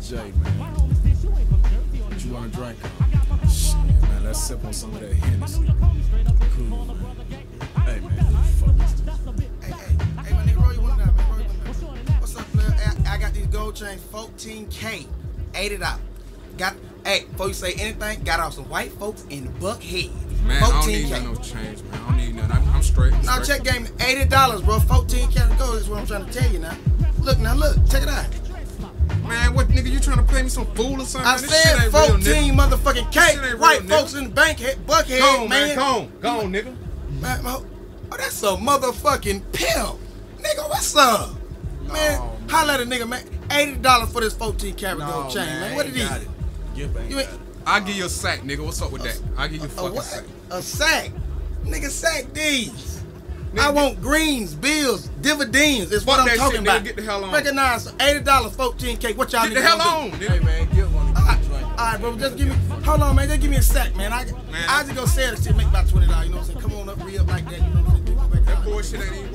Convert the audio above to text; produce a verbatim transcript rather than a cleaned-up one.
J, man. What you want to drink? Shit, man, let's sip on some of that Hennessy. Cool, man. Hey, man, who the fuck is this? Hey, hey, hey, my nigga, roll you one down, man. Roll you one down. What's up, player? I, I got these gold chains, fourteen K. Ate it out. Got, hey, before you say anything, got off some white folks in Buckhead. Man, I don't need no change, man. I don't need nothing. I'm, I'm straight. I'm now, straight. check game, eighty dollars, bro. fourteen karat gold is what I'm trying to tell you now. Look, now, look. Check it out. Man, what nigga, you trying to play me some fool or something? I This said shit ain't fourteen real, motherfucking K. Real, White nigga. folks in the bank, Buckhead, go on, man. man. Go on, go on, nigga. Man, oh, that's a motherfucking pimp. Nigga, what's up? No, man, man. holla at a nigga, man. eighty dollars for this fourteen karat No, gold chain, man. man, What it is? it. Give You ain't, I'll give you a sack, nigga. What's up with that? I'll give you a a fucking what? sack. A sack. Nigga, sack these. Nigga, I want greens, bills, dividends. Is what Fuck I'm that talking shit, nigga. about. Get the hell on. Recognize eighty dollars, fourteen K. What y'all Get the niggas hell gonna on, do? nigga. Hey man, get one of All right, these drinks. all right, bro. Just give me. Hold on, man. Just give me a sack, man. I, Man. I just go sell this shit, make about twenty dollars. You know what I'm saying? Come on up, re up like that. You know what I'm saying? Go back That down. bullshit ain't even